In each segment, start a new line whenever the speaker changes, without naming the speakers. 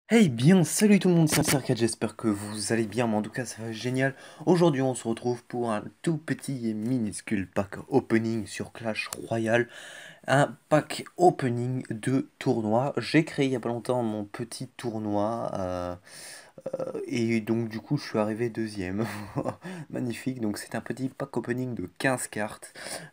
Hey bien, salut tout le monde, c'est Circat, j'espère que vous allez bien, mais en tout cas ça va génial. Aujourd'hui on se retrouve pour un tout petit et minuscule pack opening sur Clash Royale. Un pack opening de tournoi. J'ai créé il y a pas longtemps mon petit tournoi et donc du coup je suis arrivé deuxième. Magnifique, donc c'est un petit pack opening de 15 cartes.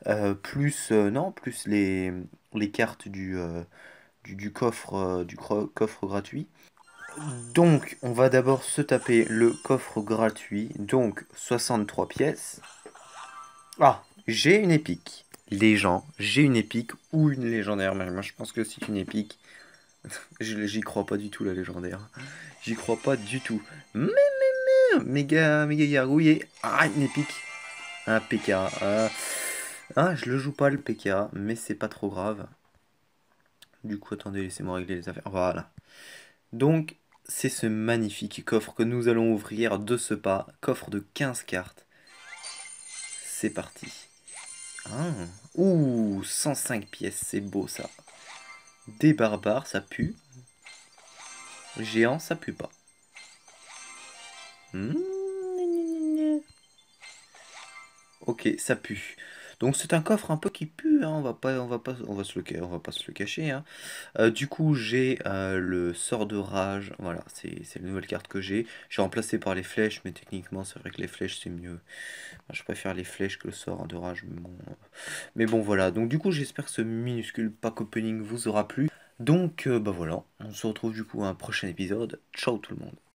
Plus les cartes du coffre, coffre gratuit. Donc, on va d'abord se taper le coffre gratuit. Donc, 63 pièces. Ah, j'ai une épique. Les gens, j'ai une épique ou une légendaire. Mais moi, je pense que c'est une épique. J'y crois pas du tout, la légendaire. J'y crois pas du tout. Méga gargouillé. Ah, une épique. Un PK. Je le joue pas, le PK. Mais c'est pas trop grave. Du coup, attendez, laissez-moi régler les affaires. Voilà. Donc, c'est ce magnifique coffre que nous allons ouvrir de ce pas. Coffre de 15 cartes. C'est parti. Ah. Ouh, 105 pièces, c'est beau ça. Des barbares, ça pue. Géant, ça pue pas. Ok, ça pue. Donc c'est un coffre un peu qui pue, hein. On va pas se le cacher, hein. Du coup, j'ai le sort de rage. Voilà, c'est la nouvelle carte que j'ai. J'ai remplacé par les flèches, mais techniquement, c'est vrai que les flèches, c'est mieux. Enfin, je préfère les flèches que le sort de rage. Mais bon, voilà. Donc, du coup, j'espère que ce minuscule pack opening vous aura plu. Donc, bah voilà. On se retrouve du coup à un prochain épisode. Ciao tout le monde.